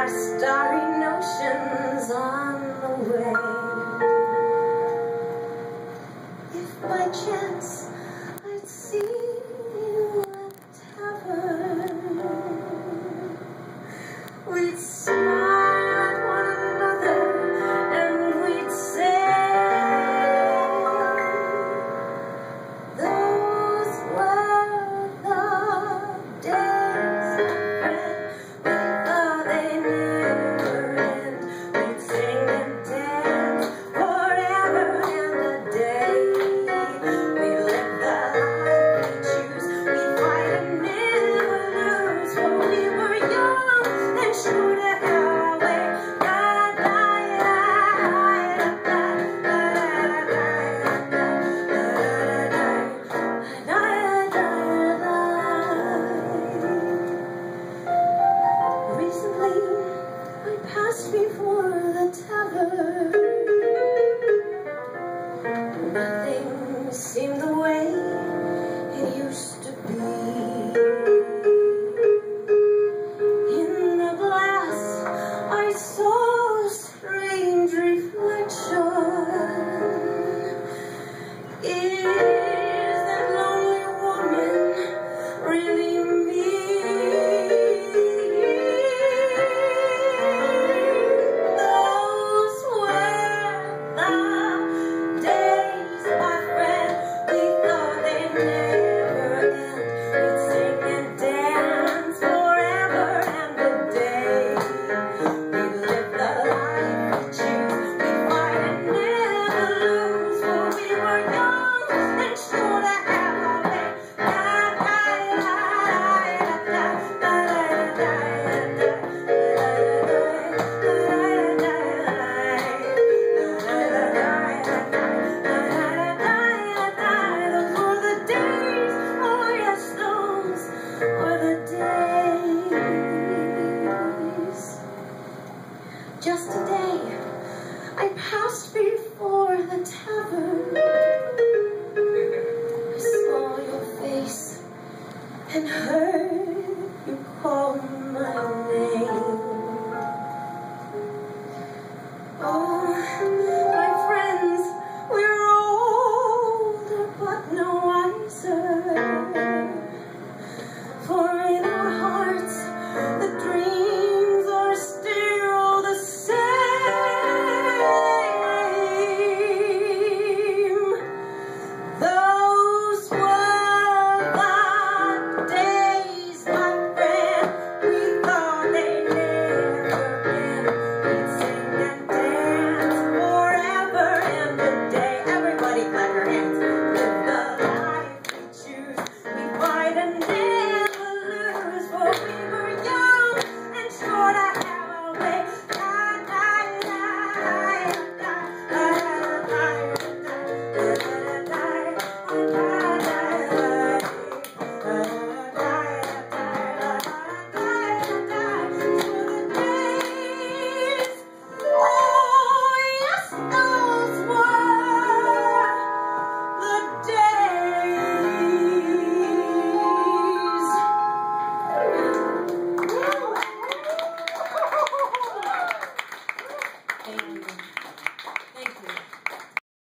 starry notions on the way. If by chance I'd see you at tavern, we'd smile at one another and we'd say, those were the days, my friend. We thought they never end. We'd sing and dance forever and a day. We live the life we choose. We fight and never lose. For we were young and sure to have our way. Recently, I passed before the tavern. Nothing seemed the way it used to be. In the glass, I saw a strange reflection. Is that lonely woman really me? Those were the days, my friend. We thought they'd never end. We'd sing and dance forever and a day. We live the life we choose. We fight and never lose. For we were young and sure to have our way. Those were the days, oh yes, those were the days. Just today, I passed before the tavern. I saw your face and heard you call my name. Oh, my friends, we're older but no wiser. For in our hearts, the dreams are still the same. Those were the days, my friend. We thought they'd never end. We'd sing and dance forever and a day. Everybody clap your hands. Live the life we choose. We fight and never lose. For we were young and sure to have our way. Thank you.